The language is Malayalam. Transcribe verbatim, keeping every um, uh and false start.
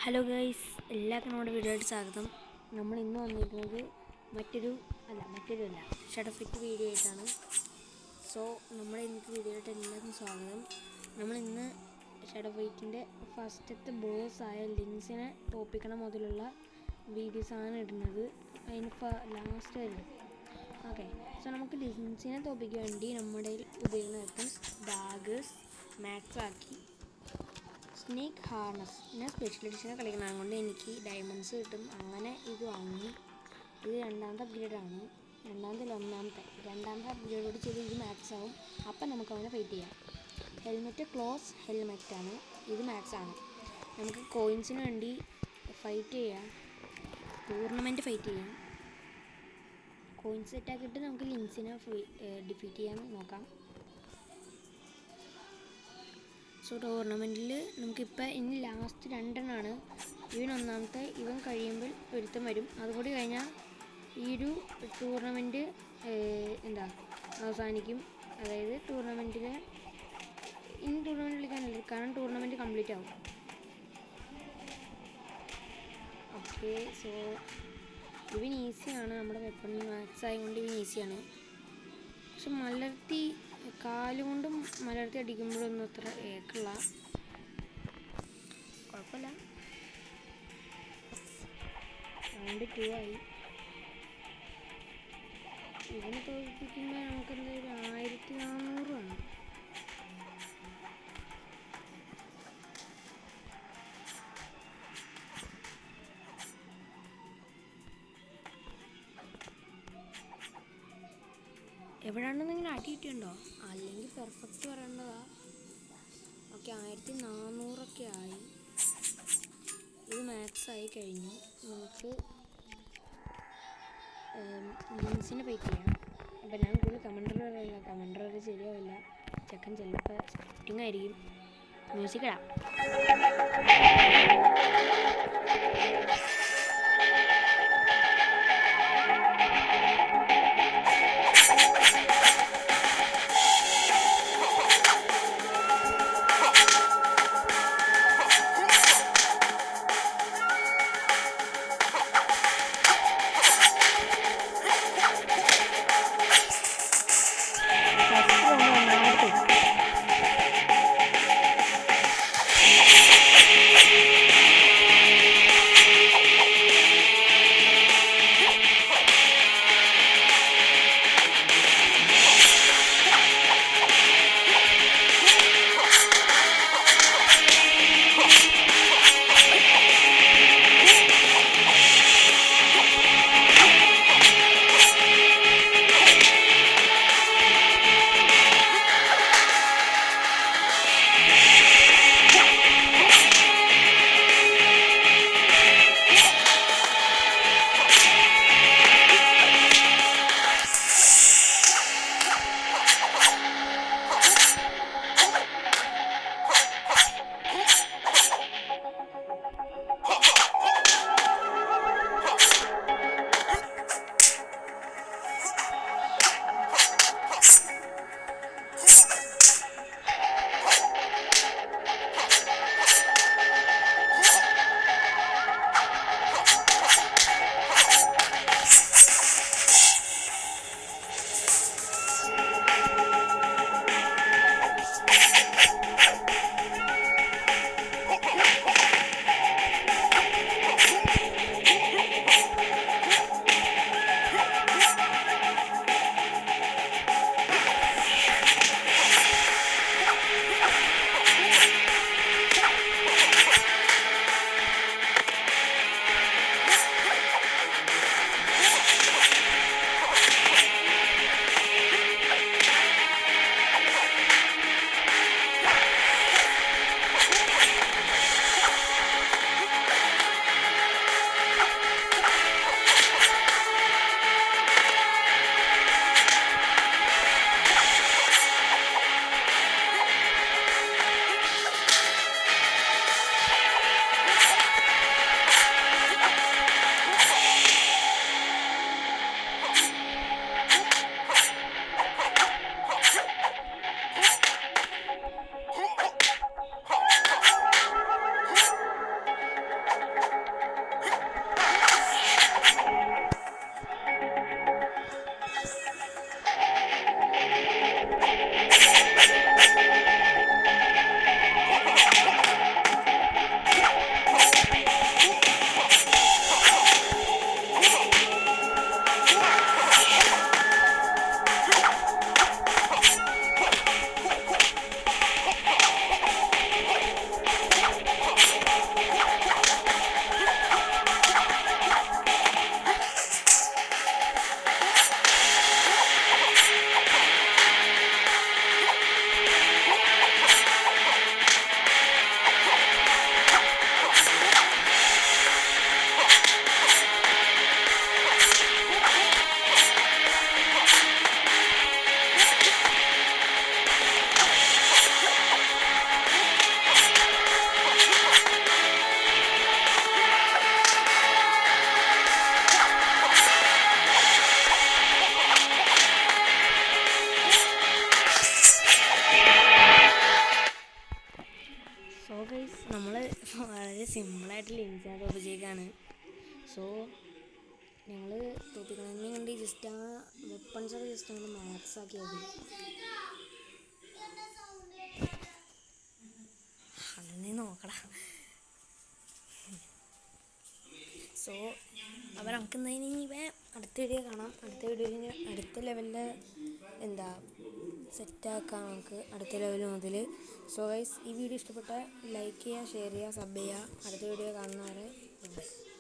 ഹലോ ഗൈസ്, എല്ലാവർക്കും നമ്മുടെ വീഡിയോയുടെ സ്വാഗതം. നമ്മൾ ഇന്ന് വന്നിരിക്കുന്നത് മറ്റൊരു അല്ല മറ്റൊരു അല്ല ഷഡഫിറ്റ് വീഡിയോ ആയിട്ടാണ്. സോ നമ്മുടെ ഇന്നത്തെ വീഡിയോയിലോട്ട് എല്ലാവർക്കും സ്വാഗതം. നമ്മൾ ഇന്ന് ഷഡഫൈറ്റിൻ്റെ ഫസ്റ്റത്തെ ബോസായ ലിൻസിനെ തോപ്പിക്കണം മുതലുള്ള വീഡിയോസാണ് ഇടുന്നത്. അതിന് ലാസ്റ്റ് വരുന്നത്. ഓക്കെ, സോ നമുക്ക് ലിൻസിനെ തോപ്പിക്കാൻ വേണ്ടി നമ്മുടെ ഉപയോഗിക്കുന്ന വെപ്പൺസ് ഡാഗേഴ്സ്, മാക്സ് ആക്കി, സ്നേക്ക് ഹാർനസ്. ഞാൻ സ്പെഷ്യൽ എഡിഷനെ കളിക്കുന്നത് കൊണ്ട് എനിക്ക് ഡയമണ്ട്സ് കിട്ടും. അങ്ങനെ ഇത് വാങ്ങി. ഇത് രണ്ടാമത്തെ അപ്ഗ്രേഡാണ്. രണ്ടാമത്തെ ഒന്നാമത്തെ രണ്ടാമത്തെ അപ്ഗ്രേഡോട് ചെയ്ത് ഇത് മാക്സ് ആവും. അപ്പം നമുക്ക് അവനെ ഫൈറ്റ് ചെയ്യാം. ഹെൽമെറ്റ് ക്ലോസ് ഹെൽമെറ്റാണ്. ഇത് മാക്സ് ആണ്. നമുക്ക് കോയിൻസിന് വേണ്ടി ഫൈറ്റ് ചെയ്യാം. ടൂർണമെൻറ്റ് ഫൈറ്റ് ചെയ്യാം. കോയിൻസ് സെറ്റാക്കിയിട്ട് നമുക്ക് ലിൻസിനെ ഡിഫീറ്റ് ചെയ്യാൻ നോക്കാം. സോ ടൂർണമെൻറ്റിൽ നമുക്കിപ്പോൾ ഇനി ലാസ്റ്റ് രണ്ടെണ്ണമാണ്. ഇവൻ ഒന്നാമത്തെ, ഇവൻ കഴിയുമ്പോൾ ഒരുത്തം വരും. അതുകൂടി കഴിഞ്ഞാൽ ഈ ഒരു ടൂർണമെൻറ്റ് എന്താ അവസാനിക്കും. അതായത് ടൂർണമെൻറ്റിൽ ഇനി ടൂർണമെൻറ്റ് കളിക്കാനല്ല, കാരണം ടൂർണമെൻറ്റ് കംപ്ലീറ്റ് ആവും. ഓക്കെ, സോ ഇവൻ ഈസിയാണ്. നമ്മുടെ വെപ്പൺ മാക്സ് ആയതുകൊണ്ട് ഇവൻ ഈസിയാണ്. പക്ഷെ മലർത്തി കാലുകൊണ്ടും മലർത്തി അടിക്കുമ്പോഴൊന്നും അത്ര ഏക്കുള്ള കുഴപ്പമില്ല. റൗണ്ട് ടു ആയി. ഇവനെ തോൽപ്പിക്കുമ്പോൾ നമുക്കെന്താ ഒരു ആയിരത്തി നാന്നൂറ് വേണം. എവിടെയാണെന്ന് ഇങ്ങനെ അടി കിട്ടിയുണ്ടോ? അല്ലെങ്കിൽ പെർഫെക്റ്റ് പറയേണ്ടതാ. ഓക്കെ, ആയിരത്തി നാന്നൂറൊക്കെ ആയി. ഇത് മാക്സ് ആയി കഴിഞ്ഞു. നമുക്ക് ലിൻസിനെ ഫൈറ്റ് ചെയ്യാം. അപ്പം ഞാൻ കൂടുതൽ കമൻഡർ പറയില്ല. കമൻഡർ വരെ ശരിയാവില്ല. ചെക്കൻ ചിലപ്പോൾ സ്ക്രിപ്റ്റിംഗ് ആയിരിക്കും. മ്യൂസിക് ഇടാം. സിമ്പിളായിട്ട് ലിൻസിനെ തോപ്പിച്ചേക്കാണ്. സോ ഞങ്ങൾ തോപ്പിക്കണമെന്ന് കണ്ട് ജസ്റ്റ് ആ വെപ്പൺസൊക്കെ ജസ്റ്റ് ഒന്ന് മാക്സ് ആക്കിയാൽ മതി. അന്നേ നോക്കടാ. സോ അപ്പോൾ നമുക്ക് എന്തായാലും അടുത്ത വീഡിയോ കാണാം. അടുത്ത വീഡിയോയിൽ അടുത്ത ലെവലിൽ എന്താ സെറ്റാക്കാം നമുക്ക് അടുത്ത ലെവൽ മുതൽ. സോ ഗൈസ്, ഈ വീഡിയോ ഇഷ്ടപ്പെട്ടാൽ ലൈക്ക് ചെയ്യുക, ഷെയർ ചെയ്യുക, സബ് ചെയ്യുക. അടുത്ത വീഡിയോ കാണുന്നവരെ ഗുഡ് ബൈ.